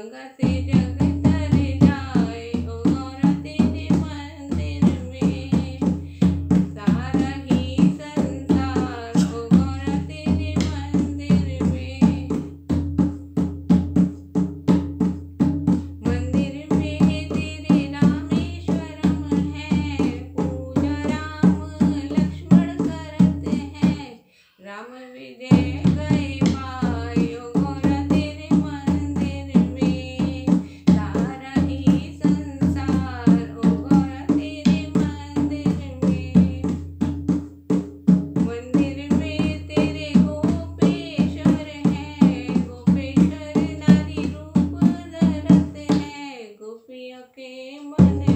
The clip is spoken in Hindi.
गंगा से जग तर जाए ओ गौरा तेरे मंदिर में। सारा ही संसार ओ गौरा तेरे मंदिर में। मंदिर में तेरे रामेश्वरम है, पूजा राम लक्ष्मण करते हैं। राम विजय गए पाए ओ गौरा तेरे मंदिर में। सारा ही संसार ओ गौरा तेरे मंदिर में। मंदिर में तेरे गोपेश्वर हैं, गोपेश्वर नारी रूप धरते हैं। गोपियों के मन